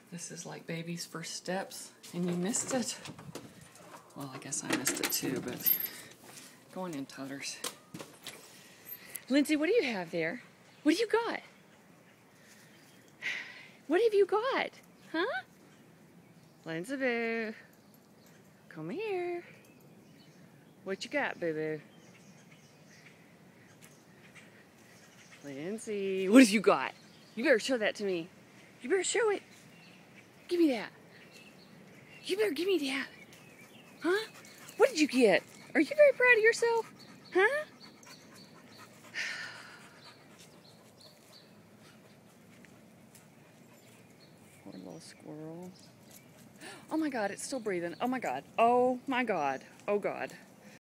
This is like baby's first steps, and you missed it. Well, I guess I missed it too, but go on in, todders. Lindsey, what do you have there? What do you got? What have you got? Huh? Lindsey boo. Come here. What you got, boo-boo? Lindsey, what have you got? You better show that to me. You better show it. Give me that. You better give me that. Huh? What did you get? Are you very proud of yourself? Huh? Poor little squirrel. Oh my God, it's still breathing. Oh my God. Oh my God. Oh God.